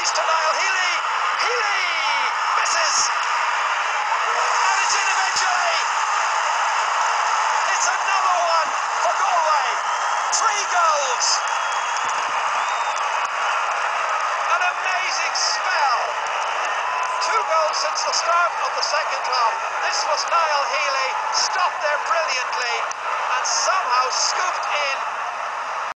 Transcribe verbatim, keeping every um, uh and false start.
He's to Niall. Healy. Healy misses. And it's in eventually. It's another one for Galway. Three goals. An amazing spell. Two goals since the start of the second half. This was Niall Healy, stopped there brilliantly and somehow scooped in